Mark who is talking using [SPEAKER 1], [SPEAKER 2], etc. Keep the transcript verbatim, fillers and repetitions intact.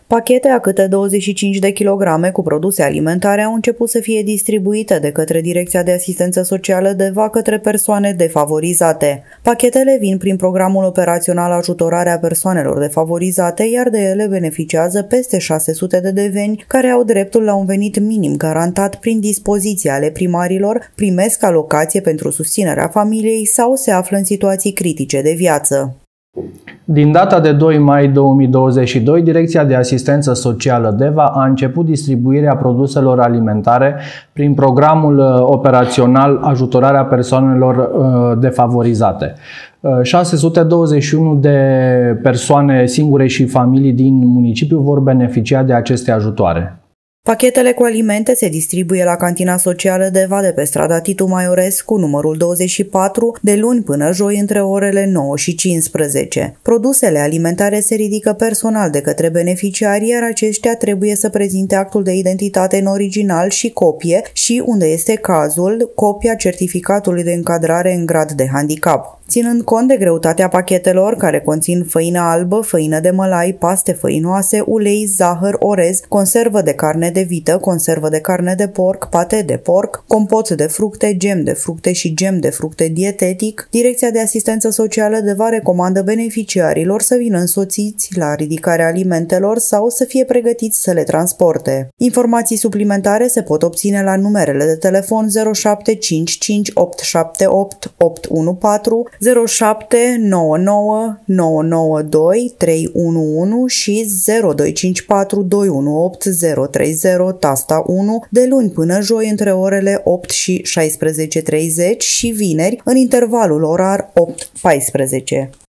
[SPEAKER 1] Pachete a câte douăzeci și cinci de kilograme cu produse alimentare au început să fie distribuite de către Direcția de Asistență Socială DEVA către persoane defavorizate. Pachetele vin prin programul operațional Ajutorarea persoanelor defavorizate, iar de ele beneficiază peste șase sute de deveni care au dreptul la un venit minim garantat prin dispoziții ale primarilor, primesc alocație pentru susținerea familiei sau se află în situații critice de viață.
[SPEAKER 2] Din data de doi mai două mii douăzeci și doi, Direcția de Asistență Socială DEVA a început distribuirea produselor alimentare prin programul operațional Ajutorarea persoanelor defavorizate. șase sute douăzeci și unu de persoane singure și familii din municipiu vor beneficia de aceste ajutoare.
[SPEAKER 1] Pachetele cu alimente se distribuie la Cantina Socială DEVA de pe strada Titu Maiorescu, numărul douăzeci și patru, de luni până joi între orele nouă și cincisprezece. Produsele alimentare se ridică personal de către beneficiari, iar aceștia trebuie să prezinte actul de identitate în original și copie și, unde este cazul, copia certificatului de încadrare în grad de handicap. Ținând cont de greutatea pachetelor, care conțin făină albă, făină de mălai, paste făinoase, ulei, zahăr, orez, conservă de carne de vită, conservă de carne de porc, pate de porc, compot de fructe, gem de fructe și gem de fructe dietetic, Direcția de Asistență Socială DEVA recomandă beneficiarilor să vină însoțiți la ridicarea alimentelor sau să fie pregătiți să le transporte. Informații suplimentare se pot obține la numerele de telefon zero șapte cinci cinci opt șapte opt opt unu patru, zero șapte nouă nouă nouă nouă doi trei unu unu și zero doi cinci patru doi unu opt zero trei zero, tasta unu, de luni până joi între orele opt și șaisprezece și treizeci și vineri în intervalul orar opt paisprezece.